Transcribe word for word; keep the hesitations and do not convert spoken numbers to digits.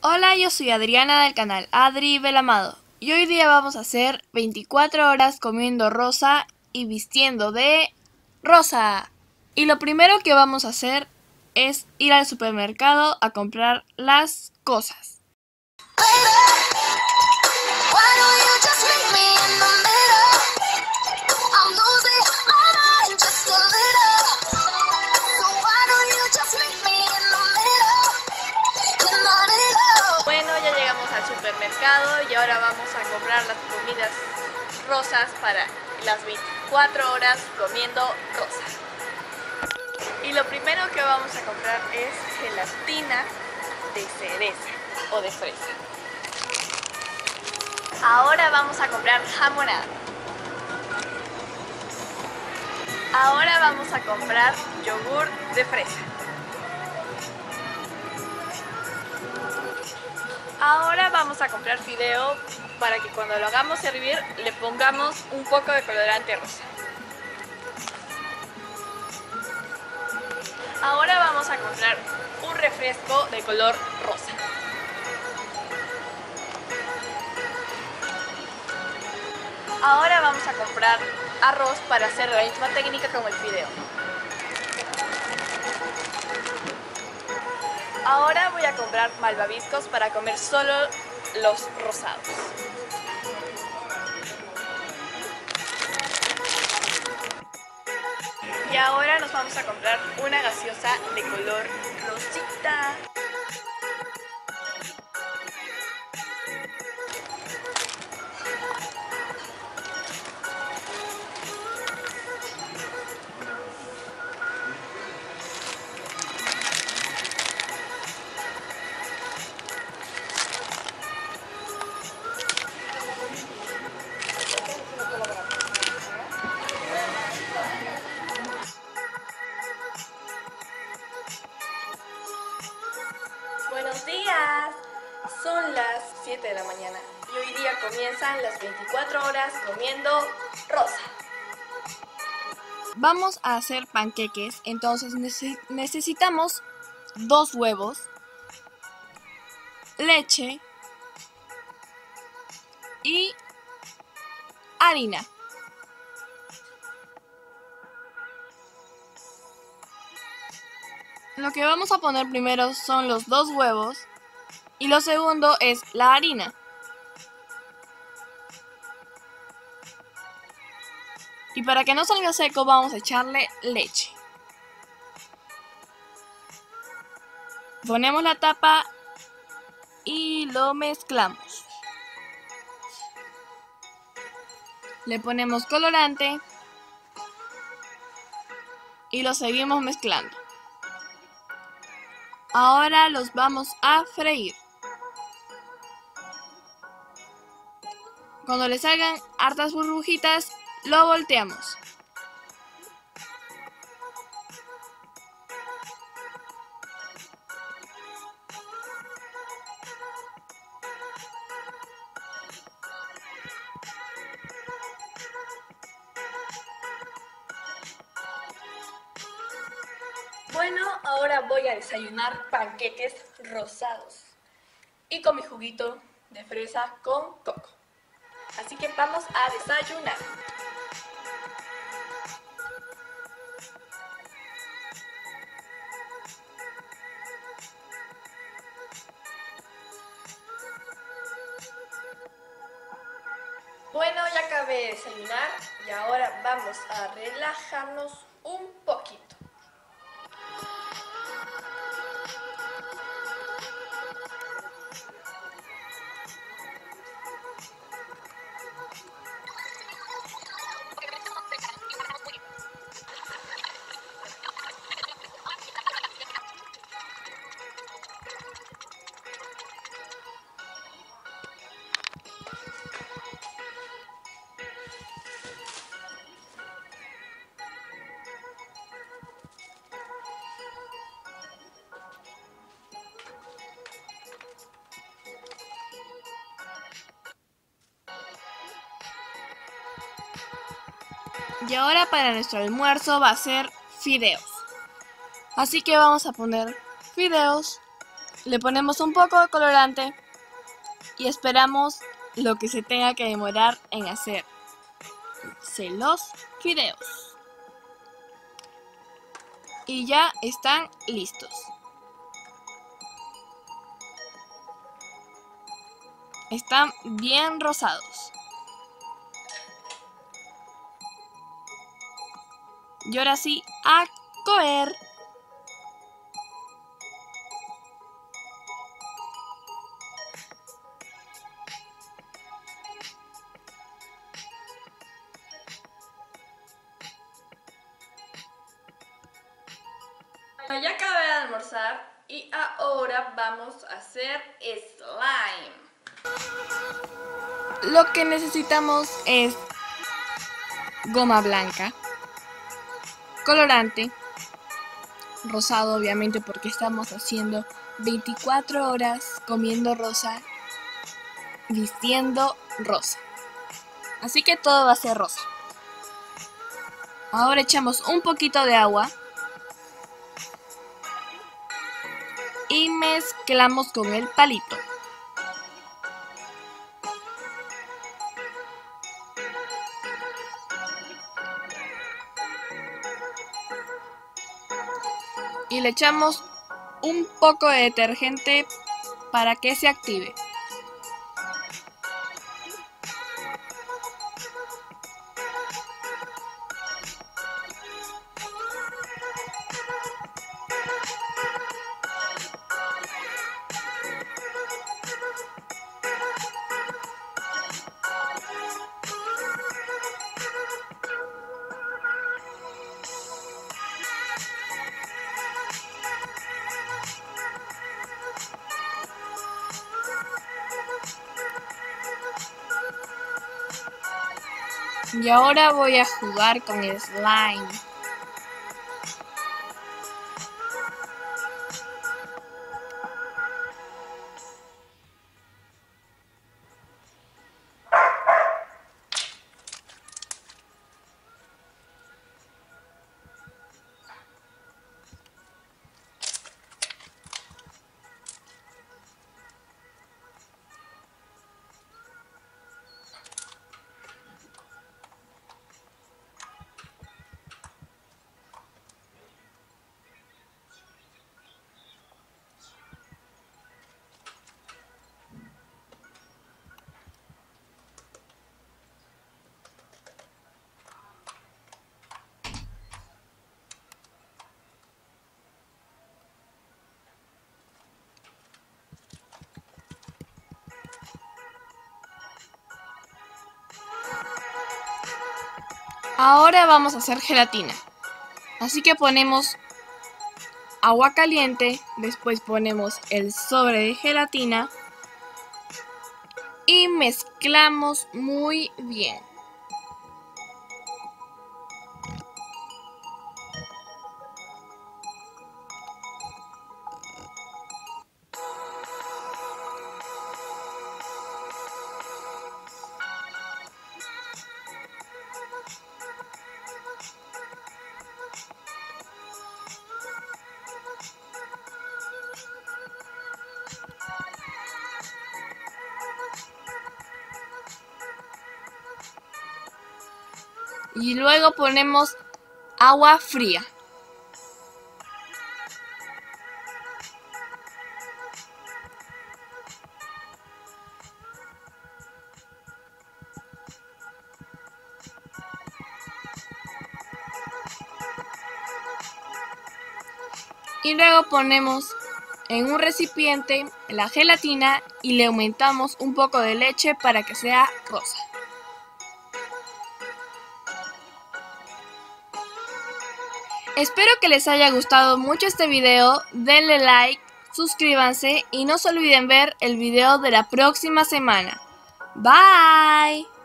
Hola, yo soy Adriana del canal Adri Belamado y hoy día vamos a hacer veinticuatro horas comiendo rosa y vistiendo de rosa. Y lo primero que vamos a hacer es ir al supermercado a comprar las cosas. Bueno, ya llegamos al supermercado y ahora vamos a comprar las comidas rosas para las veinticuatro horas comiendo rosa. Y lo primero que vamos a comprar es gelatina de cereza o de fresa. Ahora vamos a comprar jamonada. Ahora vamos a comprar yogur de fresa. Ahora vamos a comprar fideo para que cuando lo hagamos hervir le pongamos un poco de colorante rosa. Ahora vamos a comprar un refresco de color rosa. Ahora vamos a comprar arroz para hacer la misma técnica como el fideo. Ahora voy a comprar malvaviscos para comer solo los rosados. Y ahora nos vamos a comprar una gaseosa de color rosita. Buenos días, son las siete de la mañana y hoy día comienzan las veinticuatro horas comiendo rosa. Vamos a hacer panqueques, entonces neces- necesitamos dos huevos, leche y harina. Lo que vamos a poner primero son los dos huevos y lo segundo es la harina. Y para que no salga seco vamos a echarle leche. Ponemos la tapa y lo mezclamos. Le ponemos colorante y lo seguimos mezclando. Ahora los vamos a freír. Cuando le salgan hartas burbujitas, lo volteamos. Bueno, ahora voy a desayunar panqueques rosados y con mi juguito de fresa con coco. Así que vamos a desayunar. Bueno, ya acabé de desayunar y ahora vamos a relajarnos un poquito. Y ahora para nuestro almuerzo va a ser fideos. Así que vamos a poner fideos Le ponemos un poco de colorante y esperamos lo que se tenga que demorar en hacerse los fideos. Y ya están listos. Están bien rosados. Y ahora sí, a comer. Ya acabé de almorzar y ahora vamos a hacer slime. Lo que necesitamos es goma blanca, colorante, rosado obviamente porque estamos haciendo veinticuatro horas comiendo rosa, vistiendo rosa. Así que todo va a ser rosa. Ahora echamos un poquito de agua y mezclamos con el palito. Y le echamos un poco de detergente para que se active. Y ahora voy a jugar con el slime. Ahora vamos a hacer gelatina. Así que ponemos agua caliente, después ponemos el sobre de gelatina y mezclamos muy bien. Y luego ponemos agua fría. Y luego ponemos en un recipiente la gelatina y le aumentamos un poco de leche para que sea rosa. Espero que les haya gustado mucho este video, denle like, suscríbanse y no se olviden ver el video de la próxima semana. Bye.